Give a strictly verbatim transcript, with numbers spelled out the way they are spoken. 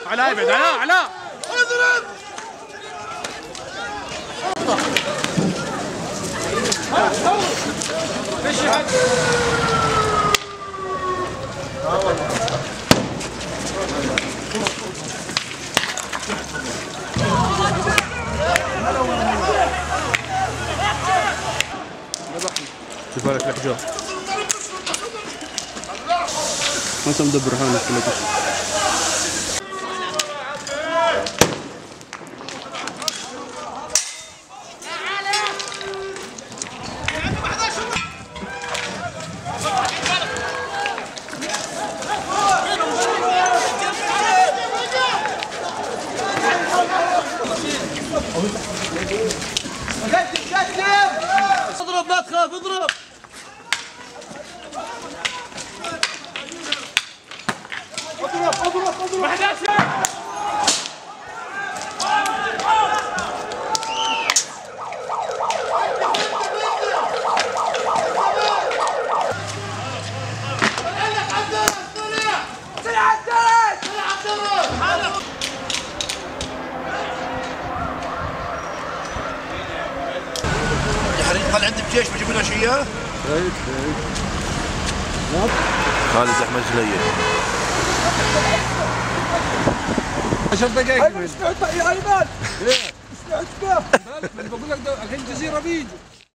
علاء ابعد علاء علاء اضرب. مشي حد. اه والله. شوف لك الاحجار. انت مدبر حالك كلك. اضرب لا تخاف اضرب. اضرب اضرب اضرب. قال عندي بجيش بجيب لنا شيء اياه؟ خالد احمد جليل. عشر دقائق. ايوه سمعت يا ايمن. ايه؟ سمعت به. بقول لك الحين جزيره بيجي.